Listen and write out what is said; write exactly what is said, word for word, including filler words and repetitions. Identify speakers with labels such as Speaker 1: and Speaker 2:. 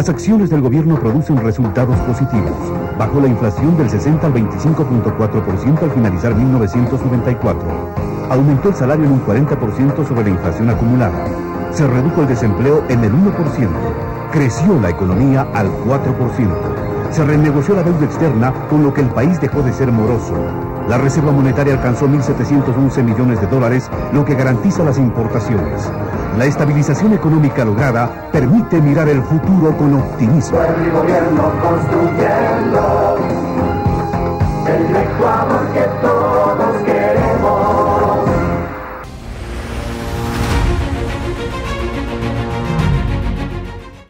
Speaker 1: Las acciones del gobierno producen resultados positivos. Bajó la inflación del sesenta al veinticinco punto cuatro por ciento al finalizar mil novecientos noventa y cuatro. Aumentó el salario en un cuarenta por ciento sobre la inflación acumulada. Se redujo el desempleo en el uno por ciento. Creció la economía al cuatro por ciento. Se renegoció la deuda externa, con lo que el país dejó de ser moroso. La Reserva Monetaria alcanzó mil setecientos once millones de dólares, lo que garantiza las importaciones. La estabilización económica lograda permite mirar el futuro con optimismo.
Speaker 2: El gobierno construyendo el Ecuador que todos